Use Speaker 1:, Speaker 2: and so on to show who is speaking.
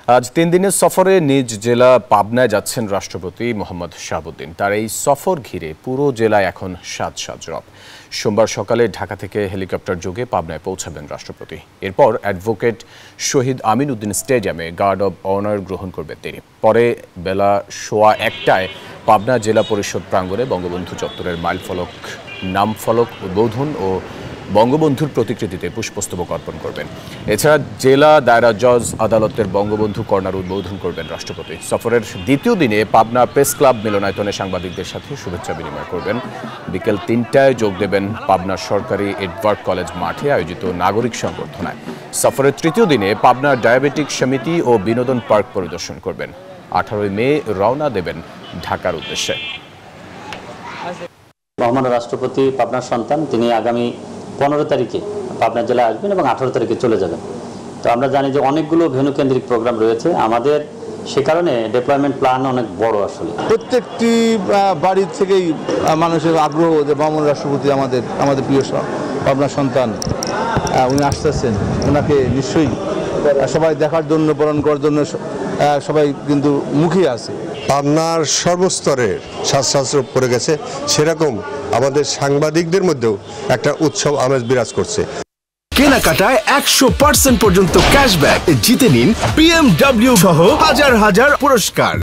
Speaker 1: আজ 3 দিনের সফরে নিজ জেলা পাবনায় যাচ্ছেন রাষ্ট্রপতি মোহাম্মদ শাহাবুদ্দিন। তার এই সফর ঘিরে পুরো জেলায় এখন সাজ রব। সোমবার সকালে ঢাকা থেকে হেলিকপ্টার যোগে পাবনায় পৌঁছাবেন রাষ্ট্রপতি। এরপর অ্যাডভোকেট শহীদ আমিন উদ্দিন স্টেডিয়ামে গার্ড অব অনার গ্রহণ করবেন তিনি। পরে বেলা 1:15টায় পাবনা জেলা পরিষদ প্রাঙ্গণে বঙ্গবন্ধু চত্বরের মাইলফলক, নামফলক উদ্বোধন ও বঙ্গবন্ধুর প্রতিকৃতিতে পুষ্পস্তবক অর্পণ করবেন। এছাড়া জেলা দায়রা জজ আদালতের বঙ্গবন্ধু কর্নার উদ্বোধন করবেন রাষ্ট্রপতি। সফরের দ্বিতীয় দিনে পাবনা প্রেস ক্লাব মিলনায়তনে সাংবাদিকদের সাথে শুভেচ্ছা বিনিময় করবেন। বিকেল 3টায় যোগ দেবেন পাবনা সরকারি এডওয়ার্ড কলেজ মাঠে আয়োজিত নাগরিক সংবর্ধনায়। সফরের তৃতীয় দিনে পাবনা ডায়াবেটিক সমিতি ও বিনোদন পার্ক পরিদর্শন করবেন। 18 মে রওনা দেবেন ঢাকার উদ্দেশ্যে।
Speaker 2: মহামান্য রাষ্ট্রপতি পাবনার সন্তান, তিনি আগামী 15 তারিখে পাবনা জেলায় আসবেন এবং 18 তারিখে চলে যাবেন। তো আমরা জানি যে অনেকগুলো ভেন্যু কেন্দ্রিক প্রোগ্রাম রয়েছে আমাদের, সে কারণে ডেপ্লয়মেন্ট প্ল্যান অনেক বড়। আসলে
Speaker 3: প্রত্যেকটি বাড়ির থেকেই মানুষের আগ্রহ যে মহামান্য রাষ্ট্রপতি আমাদের প্রিয় পাবনার সন্তান, উনি আসতেছেন, ওনাকে নিশ্চয়ই সবাই দেখার জন্য, বরণ করার জন্য সবাই কিন্তু মুখিয়ে আছে।
Speaker 4: পাবনার সর্বস্তরের সাজ পড়ে গেছে, সেরকম আমাদের সাংবাদিকদের মধ্যেও একটা উৎসব আমেজ বিরাজ করছে।
Speaker 5: কেনাকাটায় 100% পর্যন্ত ক্যাশব্যাক জিতে নিন BMW সহ হাজার পুরস্কার।